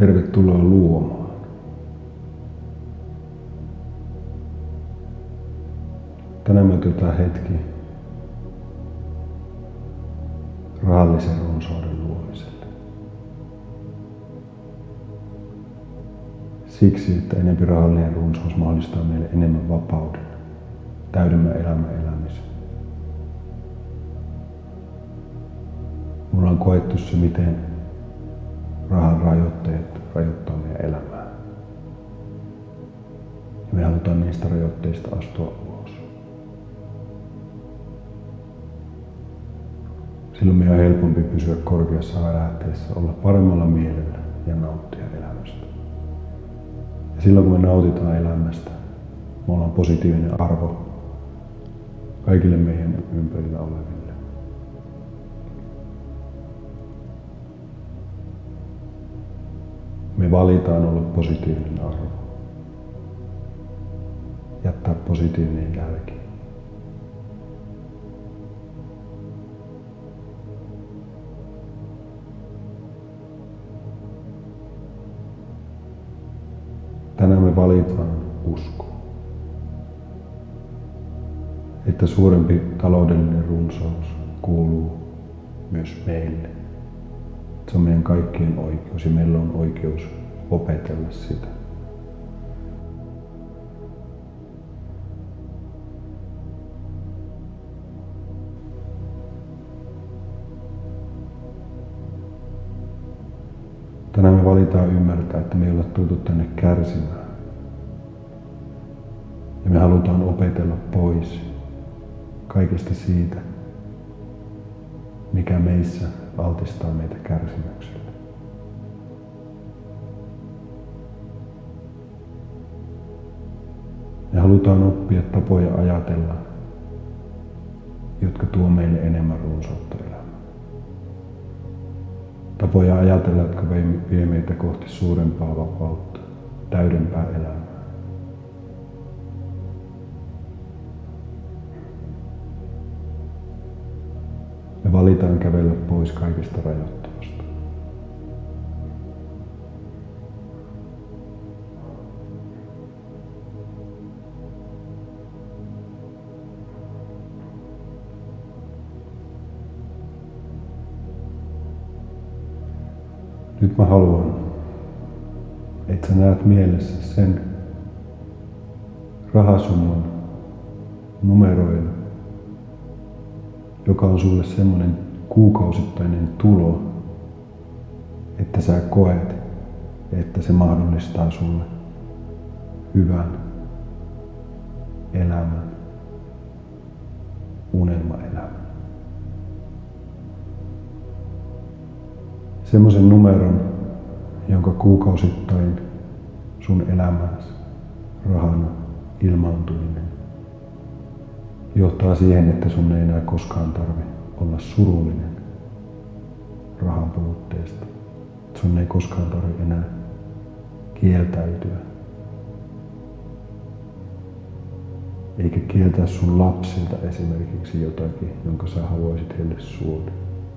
Tervetuloa luomaan. Tänään me otetaan hetki rahallisen runsauden luomiselle. Siksi, että enempi rahallinen runsaus mahdollistaa meille enemmän vapauden, täydemmän elämän elämisen. Mulla on koettu se, miten rahan rajoitteet rajoittaa meidän elämää. Ja me halutaan niistä rajoitteista astua ulos. Silloin meidän on helpompi pysyä korkeassa värähteessä, olla paremmalla mielellä ja nauttia elämästä. Ja silloin kun me nautitaan elämästä, me ollaan positiivinen arvo kaikille meidän ympärillä oleville. Me valitaan olla positiivinen arvo. Jättää positiivinen jälki. Tänään me valitaan usko. Että suurempi taloudellinen runsaus kuuluu myös meille. Se on meidän kaikkien oikeus ja meillä on oikeus opetella sitä. Tänään me valitaan ymmärtää, että me ei olla tultu tänne kärsimään. Ja me halutaan opetella pois kaikesta siitä, mikä meissä altistaa meitä kärsimykselle. Me halutaan oppia tapoja ajatella, jotka tuo meille enemmän runsautta elämään. Tapoja ajatella, jotka vie meitä kohti suurempaa vapautta, täydempää elämää. Me valitaan kävellä pois kaikesta rajoittavasta. Nyt mä haluan, että sä näet mielessä sen rahasumman numeroina, joka on sulle semmoinen kuukausittainen tulo, että sä koet, että se mahdollistaa sulle hyvän elämän, unelmaelämän. Semmoisen numeron, jonka kuukausittain sun elämääsi rahana ilmaantuminen johtaa siihen, että sun ei enää koskaan tarvi olla surullinen rahan puutteesta. Sun ei koskaan tarvi enää kieltäytyä. Eikä kieltää sun lapsilta esimerkiksi jotakin, jonka sä haluaisit heille suoda.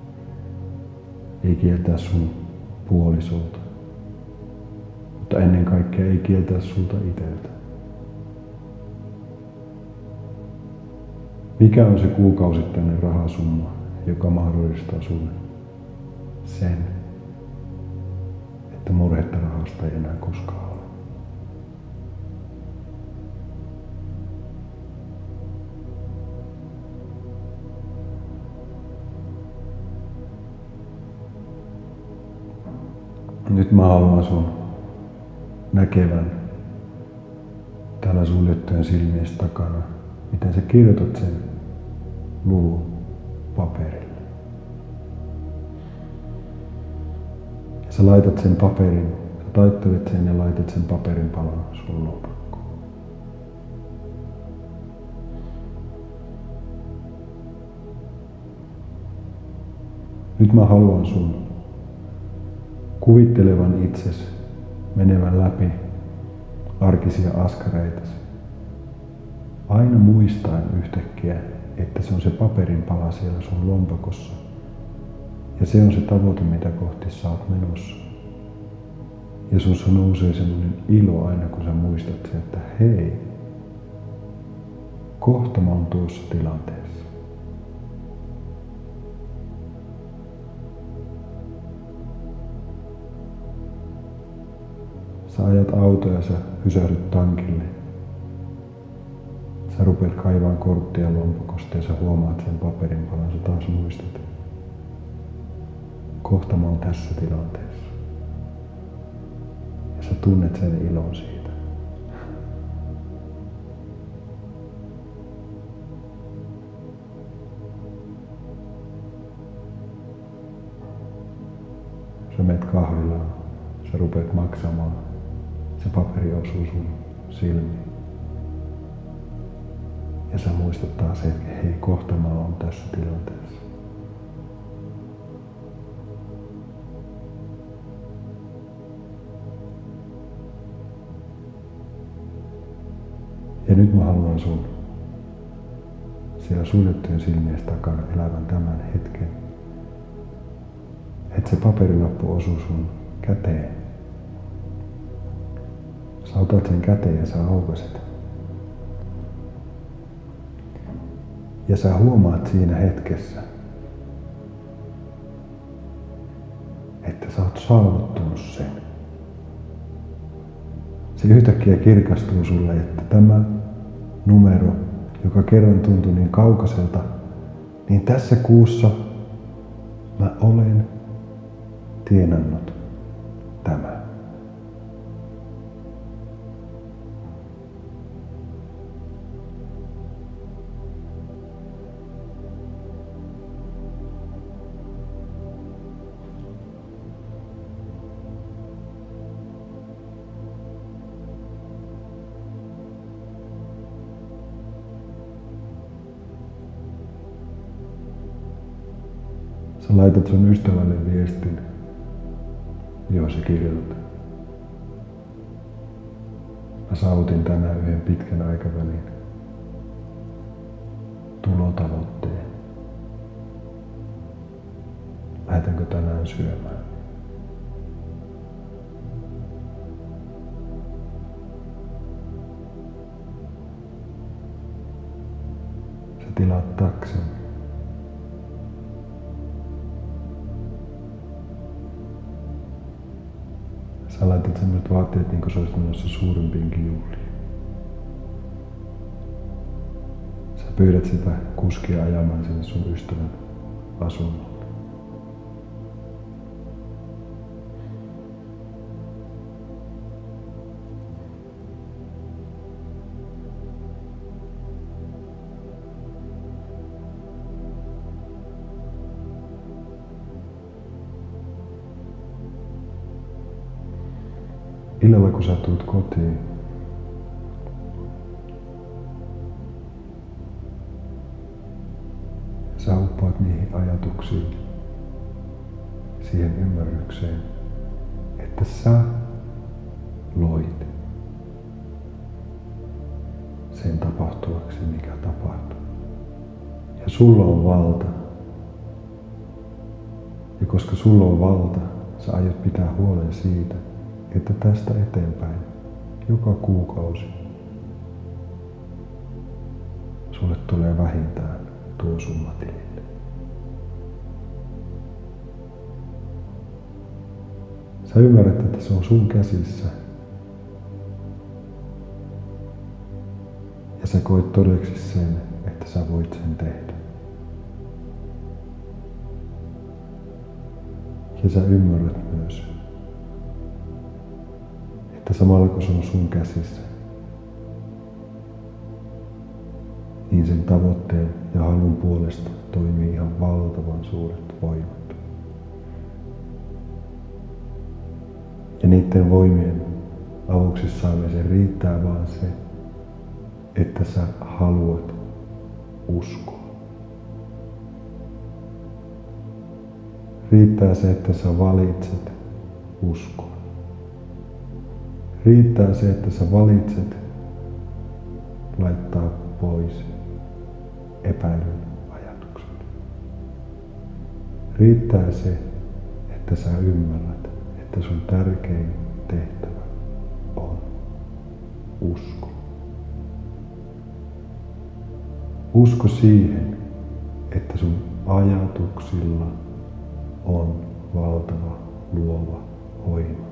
Ei kieltää sun puolisolta. Mutta ennen kaikkea ei kieltää sulta itseltä. Mikä on se kuukausittainen rahasumma, joka mahdollistaa sulle sen, että murhetta rahasta ei enää koskaan ole? Nyt mä haluan sun näkevän täällä suljettujen silmien takana, miten sä kirjoitat sen luvun paperille. Sä laitat sen paperin, sä taittelet sen ja laitat sen paperin palan sun lompakkoon. Nyt mä haluan sun kuvittelevan itsesi menevän läpi arkisia askareitasi. Aina muistaen yhtäkkiä, että se on se paperin pala siellä sun lompakossa. Ja se on se tavoite, mitä kohti sä oot menossa. Ja sussa nousee semmoinen ilo aina, kun sä muistat sen, että hei, kohta mä oon tuossa tilanteessa. Sä ajat autoa ja sä pysähdyt tankille. Sä rupeat kaivaan korttia lompakosta ja sä huomaat sen paperin palan. Sä taas muistat. Kohta mä oon tässä tilanteessa. Ja sä tunnet sen ilon siitä. Sä meet kahvilaan. Sä rupeat maksamaan. Se paperi osuu sun silmiin. Ja sä muistat taas, että hei, kohta mä oon tässä tilanteessa. Ja nyt mä haluan sun siellä suljettujen silmien takana elävän tämän hetken. Että se paperilappu osuu sun käteen. Sä otat sen käteen ja sä aukaset. Ja sä huomaat siinä hetkessä, että sä oot saavuttanut sen. Se yhtäkkiä kirkastuu sulle, että tämä numero, joka kerran tuntui niin kaukaiselta, niin tässä kuussa mä olen tienannut tämän. Sä laitat sun ystävälle viestin, joo sä kirjoitat. Mä saavutin tänään yhden pitkän aikavälin tulotavoitteen. Lähdetäänkö tänään syömään? Sä tilaat taksin. Sä laitat sellaiset vaatteet, niin kuin sä olisit menossa suurempiinkin juhliin. Sä pyydät sitä kuskia ajamaan sinne sun ystävän asunnolle. Illalla kun sä tulet kotiin, sä uppoat niihin ajatuksiin, siihen ymmärrykseen, että sä loit sen tapahtuvaksi, mikä tapahtui. Ja sulla on valta. Ja koska sulla on valta, sä aiot pitää huolen siitä, että tästä eteenpäin joka kuukausi sulle tulee vähintään tuo summa tilille. Sä ymmärrät, että se on sun käsissä. Ja sä koet todeksi sen, että sä voit sen tehdä. Ja sä ymmärrät myös, että samalla kun se on sun käsissä, niin sen tavoitteen ja halun puolesta toimii ihan valtavan suuret voimat. Ja niiden voimien avuksi saamiseen riittää vaan se, että sä haluat uskoa. Riittää se, että sä valitset uskoa. Riittää se, että sä valitset laittaa pois epäilyn ajatukset. Riittää se, että sä ymmärrät, että sun tärkein tehtävä on usko. Usko siihen, että sun ajatuksilla on valtava luova voima.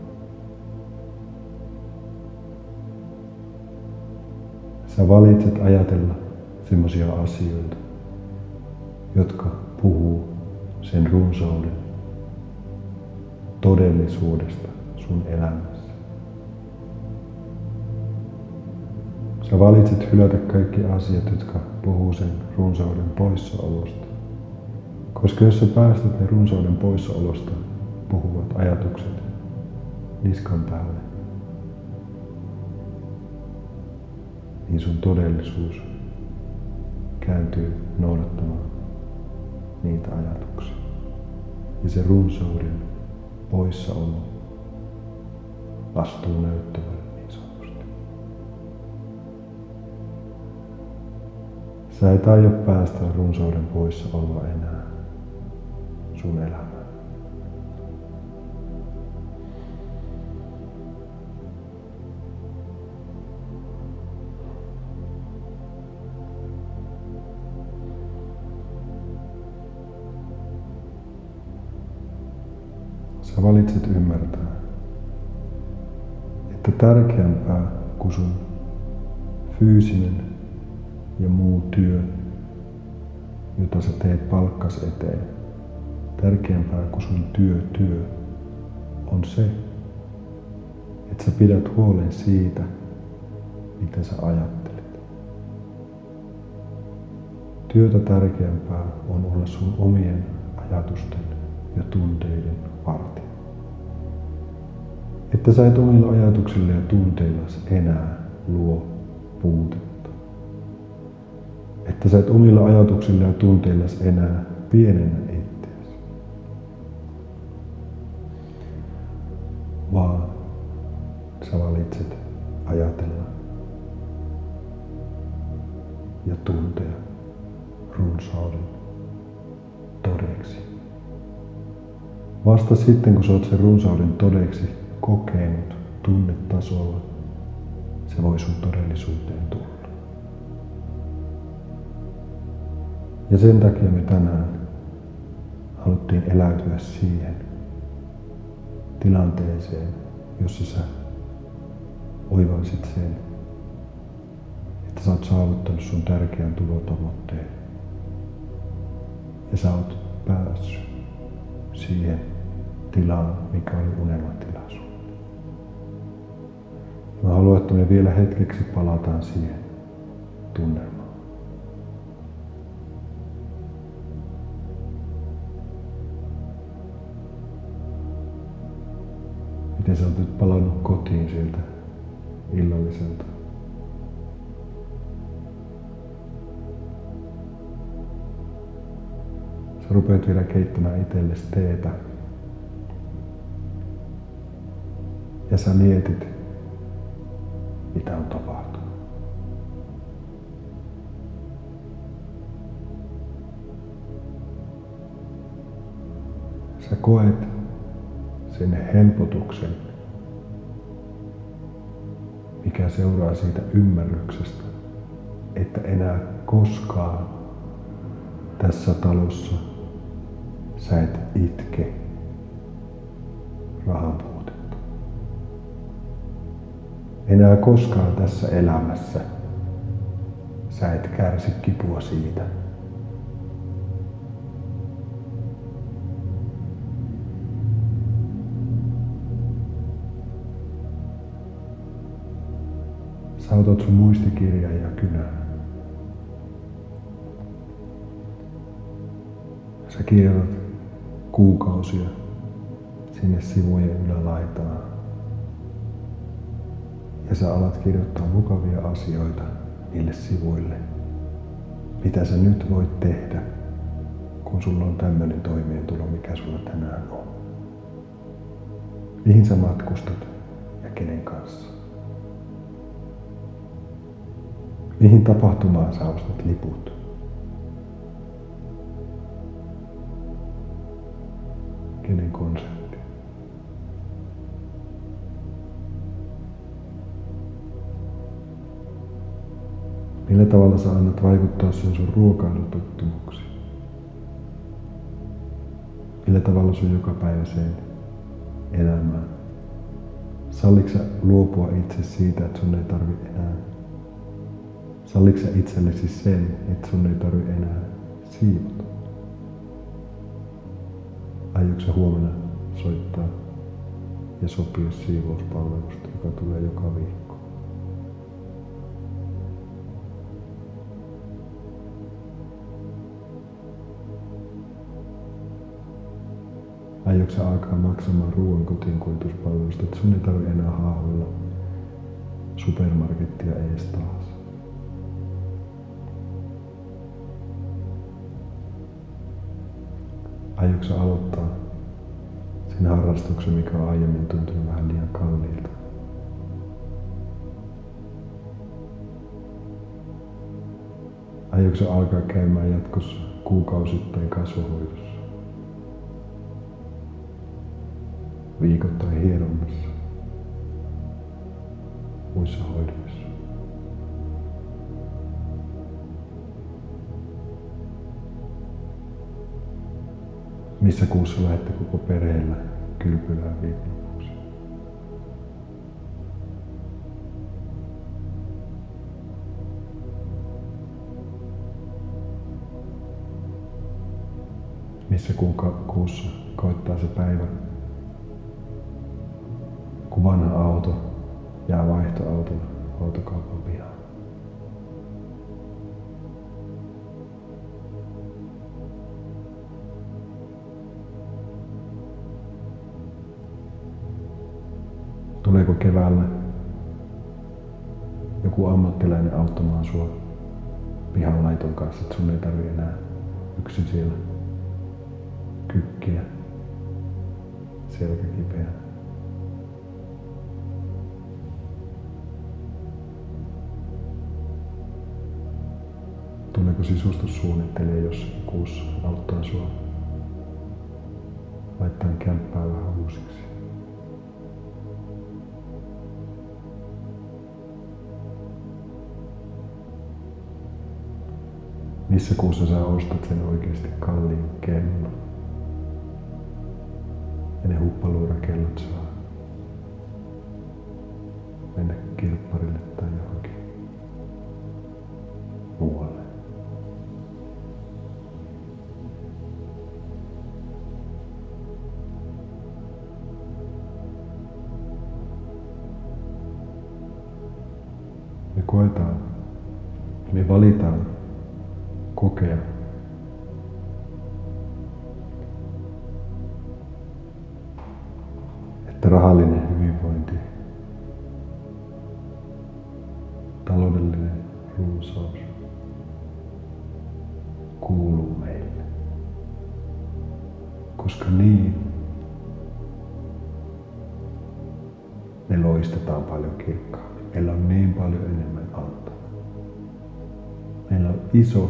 Sä valitset ajatella semmoisia asioita, jotka puhuu sen runsauden todellisuudesta sun elämässä. Sä valitset hylätä kaikki asiat, jotka puhuu sen runsauden poissaolosta. Koska jos sä päästät ne runsauden poissaolosta puhuvat ajatukset niskan päälle, niin sun todellisuus kääntyy noudattamaan niitä ajatuksia. Ja se runsauden poissaolo astuu näyttämään niin sanotusti. Sä et aio päästää runsauden poissaoloa enää sun elämään. Sä valitset ymmärtää, että tärkeämpää kuin sun fyysinen ja muu työ, jota sä teet palkkas eteen, tärkeämpää kuin sun työ on se, että sä pidät huolen siitä, mitä sä ajattelet. Työtä tärkeämpää on olla sun omien ajatusten ja tunteiden vartija. Että sä et omilla ajatuksilla ja tunteillasi enää luo puutetta. Että sä et omilla ajatuksilla ja tunteillasi enää pienennä itseäsi. Vaan sä valitset ajatella ja tuntea runsauden todeksi. Vasta sitten, kun sä oot sen runsauden todeksi kokenut tunnetasolla, se voi sun todellisuuteen tulla. Ja sen takia me tänään haluttiin eläytyä siihen tilanteeseen, jossa sä oivalsit sen, että sä oot saavuttanut sun tärkeän tulotavoitteen ja sä oot päässyt siihen tilaan, mikä oli unelmatila sulle. Mä haluan, että me vielä hetkeksi palataan siihen tunnelmaan. Miten sä oot nyt palannut kotiin sieltä illalliselta? Sä rupeat vielä keittämään itsellesi teetä. Ja sä mietit, mitä on tapahtunut. Sä koet sen helpotuksen, mikä seuraa siitä ymmärryksestä, että enää koskaan tässä talossa sä et itke rahan puutetta. Enää koskaan tässä elämässä sä et kärsi kipua siitä, sä otat sun muistikirjan ja kynän. Sä kirjoitat kuukausia sinne sivujen ylälaitaan. Ja sä alat kirjoittaa mukavia asioita niille sivuille. Mitä sä nyt voit tehdä, kun sulla on tämmöinen toimeentulo, mikä sulla tänään on. Mihin sä matkustat ja kenen kanssa. Mihin tapahtumaan sä ostat liput. Kenen konsertti. Millä tavalla sä annat vaikuttaa sen sun ruokailutottumuksiin? Millä tavalla sun jokapäiväiseen elämään? Salliko sä luopua itse siitä, että sun ei tarvi enää? Salliko sä itsellesi sen, että sun ei tarvi enää siivota? Aiotko sä huomenna soittaa ja sopia siivouspalvelusta, joka tulee joka viikko? Aiotko sä alkaa maksamaan ruoan kotiinkuljetuspalvelusta, että sun ei tarvi enää haahuilla supermarkettia ees taas? Aiotko sä aloittaa sen harrastuksen, mikä on aiemmin tuntunut vähän liian kalliilta? Aiotko sä alkaa käymään jatkossa kuukausittain kasvohoidossa? Viikoittain hieronnassa? Muissa hoidoissa? Missä kuussa lähdette koko perheellä kylpylään viikonlopuksi? Missä kuussa koittaa se päivä, kun vanha auto jää vaihtoautona autokaupan pihaan? Tuleeko keväällä joku ammattilainen auttamaan sua pihanlaiton kanssa, että sun ei tarvi enää yksin siellä kykkiä selkä kipeä? Tuleeko sisustussuunnittelija jossakin kuussa auttaa sua laittaa kämppää vähän uusiksi? Missä kuussa sä ostat sen oikeasti kalliin kellon? Ja ne huppaluurakellot saa mennä kirpparille tai johonkin muualle. Me valitaan kokea että rahallinen hyvinvointi, taloudellinen runsaus kuuluu meille. Koska niin me loistetaan paljon kirkkaammin. Meillä on niin paljon enemmän antaa. Meillä on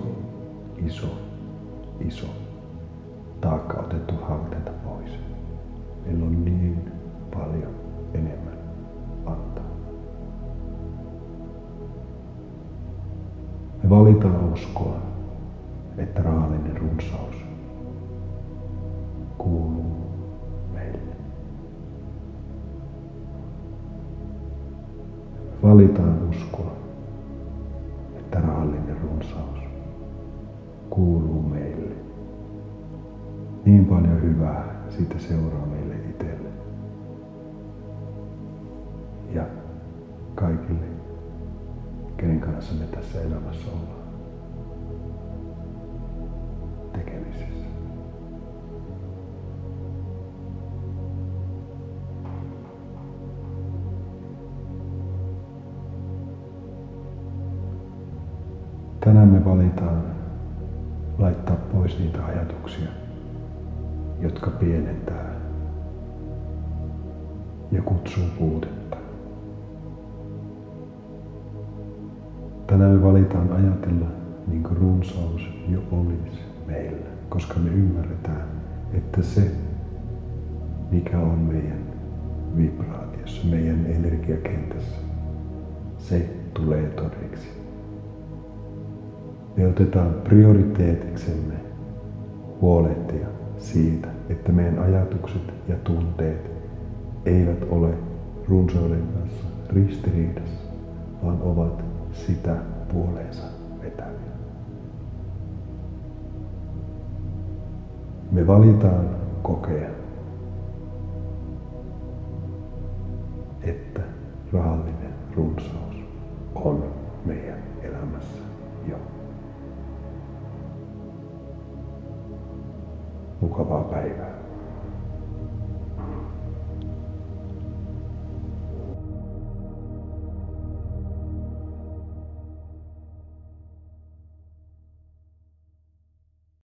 iso taakka otettu harteilta pois. Meillä on niin paljon enemmän antaa. Me valitaan uskoa, että rahallinen runsaus kuuluu meille. Me valitaan uskoa, että rahallinen runsaus kuuluu meille. Niin paljon hyvää siitä seuraa meille itselle ja kaikille, kenen kanssa me tässä elämässä ollaan tekemisissä. Tänään me valitaan laittaa pois niitä ajatuksia, jotka pienentää ja kutsuu puutetta. Tänään me valitaan ajatella niin kuin runsaus jo olisi meillä, koska me ymmärretään, että se, mikä on meidän vibraatiossa, meidän energiakentässä, se tulee todeksi. Me otetaan prioriteetiksemme huolehtia siitä, että meidän ajatukset ja tunteet eivät ole runsauden kanssa ristiriidassa, vaan ovat sitä puoleensa vetäviä. Me valitaan kokea, että rahallinen runsaus on meidän elämässä jo. Mukavaa päivää.